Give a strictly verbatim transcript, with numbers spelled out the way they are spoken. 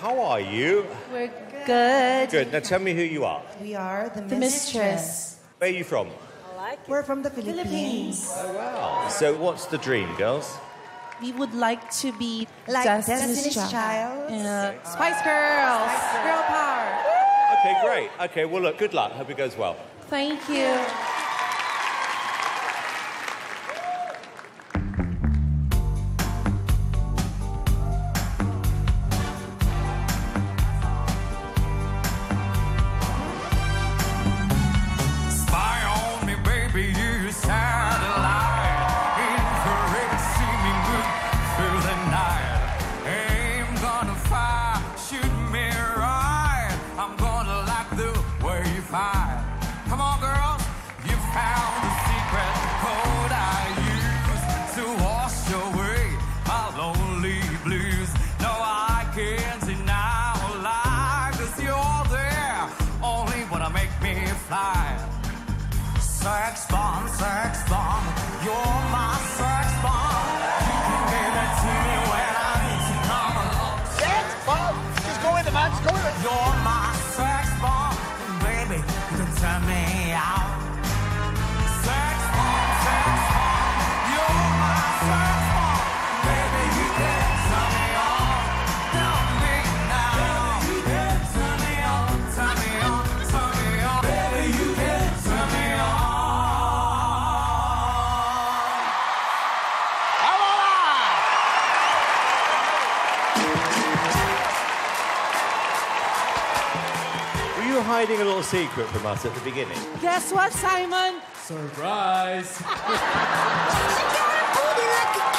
How are you? We're good. Good. Now tell me who you are. We are the, The mistress. Where are you from? We're from the Philippines. Oh, wow. So what's the dream, girls? We would like to be Like Destiny's, Destiny's Child. Yeah. Spice Girls. Girl power. Okay, great. Okay, well, look, good luck. Hope it goes well. Thank you. Sex bomb, sex bomb, you're my sex bomb. You can give it to me when I need to come along. Sex bomb? Just go with it, man, just go with it. You're my sex bomb, and baby, you can turn me out. Sex bomb, sex bomb, you're my sex bomb. Baby, you can turn me on. Tell me now. Baby, you can turn me on, turn me on, turn me on. Baby, you can turn me on. Were you hiding a little secret from us at the beginning? Guess what, Simon? Surprise! Booty like a